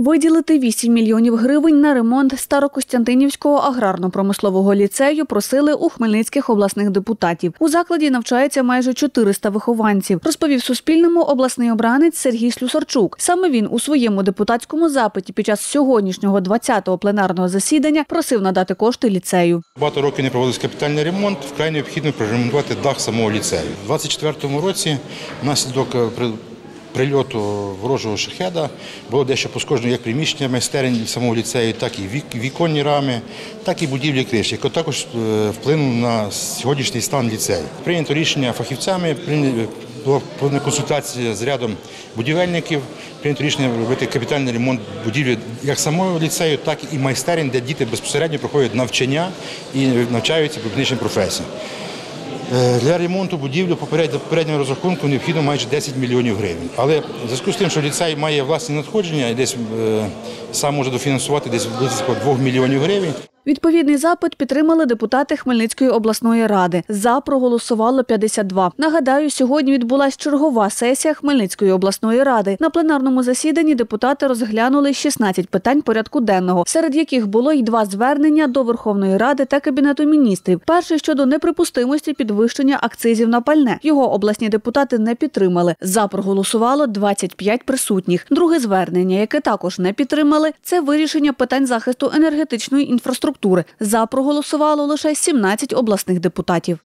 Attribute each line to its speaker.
Speaker 1: Виділити 8 мільйонів гривень на ремонт Старокостянтинівського аграрно-промислового ліцею просили у хмельницьких обласних депутатів. У закладі навчається майже 400 вихованців, розповів Суспільному обласний обранець Сергій Слюсарчук. Саме він у своєму депутатському запиті під час сьогоднішнього 20-го пленарного засідання просив надати кошти ліцею.
Speaker 2: Багато років не проводився капітальний ремонт, вкрай необхідно проремонтувати дах самого ліцею. У 2024 році внаслідок прильоту ворожого шахеда було дещо пошкоджено як приміщення майстерень самого ліцею, так і віконні рами, так і будівлі криші, яке також вплинуло на сьогоднішній стан ліцею. Прийнято рішення фахівцями, була проведена консультація з рядом будівельників, прийнято рішення робити капітальний ремонт будівлі як самого ліцею, так і майстерень, де діти безпосередньо проходять навчання і навчаються будівничим професіям. Для ремонту будівлі попереднього розрахунку необхідно майже 10 мільйонів гривень. Але в зв'язку з тим, що ліцей має власні надходження і десь сам може дофінансувати десь близько 2 мільйонів гривень.
Speaker 1: Відповідний запит підтримали депутати Хмельницької обласної ради. За проголосувало 52. Нагадаю, сьогодні відбулася чергова сесія Хмельницької обласної ради. На пленарному засіданні депутати розглянули 16 питань порядку денного, серед яких було й 2 звернення до Верховної Ради та Кабінету міністрів. Перше щодо неприпустимості підвищення акцизів на пальне. Його обласні депутати не підтримали. За проголосувало 25 присутніх. Друге звернення, яке також не підтримали, це вирішення питань захисту енергетичної інфраструктури. За проголосувало лише 17 обласних депутатів.